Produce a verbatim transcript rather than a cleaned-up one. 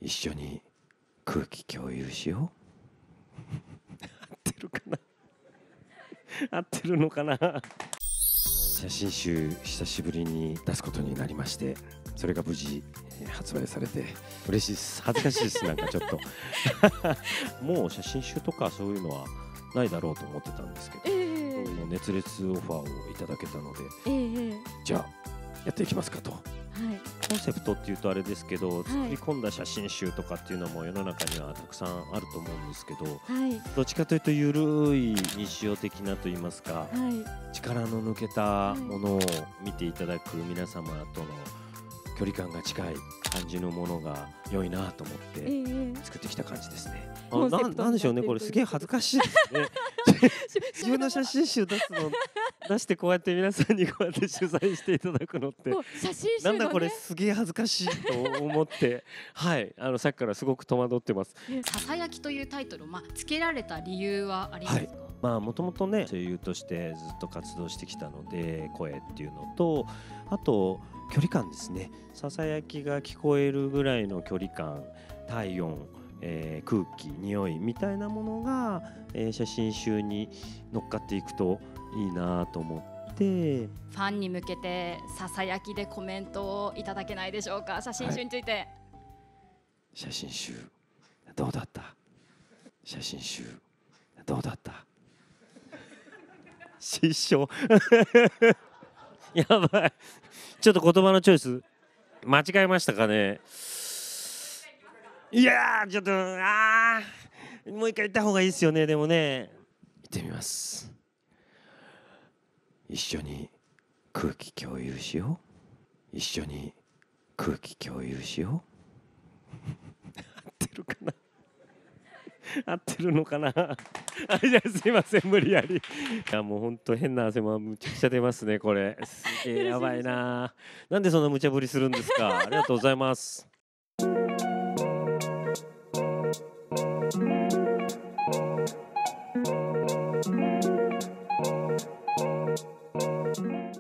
一緒に空気共有しよう。合ってるかな合ってるのかな。写真集久しぶりに出すことになりまして、それが無事発売されて嬉しいです。恥ずかしいです。なんかちょっともう写真集とかそういうのはないだろうと思ってたんですけど、えー、もう熱烈オファーをいただけたので、えー、じゃあやっていきますかと。はい、コンセプトっていうとあれですけど、作り込んだ写真集とかっていうのも世の中にはたくさんあると思うんですけど、はい、どっちかというとゆるい日常的なといいますか、はい、力の抜けたものを見ていただく皆様との距離感が近い感じのものが良いなと思って作ってきた感じですね。えー、な, なんでしょうね、これすげえ恥ずかしいですね自分の写真集出すの出してこうやって皆さんにこうやって取材していただくのって写真集の、ね、なんだこれすげえ恥ずかしいと思ってはいあのさっきからすごく戸惑ってます。 ささやきというタイトルを、まあ、つけられた理由はありますか？はい、 まあもともとね声優としてずっと活動してきたので、声っていうのとあと距離感ですね。ささやきが聞こえるぐらいの距離感、体温、えー、空気、匂いみたいなものが、えー、写真集に乗っかっていくといいなと思って、 ファンに向けてささやきでコメントをいただけないでしょうか。写真集について、はい、 写真集どうだった？写真集どうだった？失笑やばい、ちょっと言葉のチョイス間違えましたかね。いやーちょっとあーもう一回言った方がいいですよね。でもね、言ってみます。一緒に空気共有しよう。一緒に空気共有しよう合ってるかな合ってるのかなあ、じゃあすいません無理やり。いやもう本当変な汗もむちゃくちゃ出ますねこれ。すげえやばいな。なんでそんな無茶ぶりするんですか。ありがとうございます。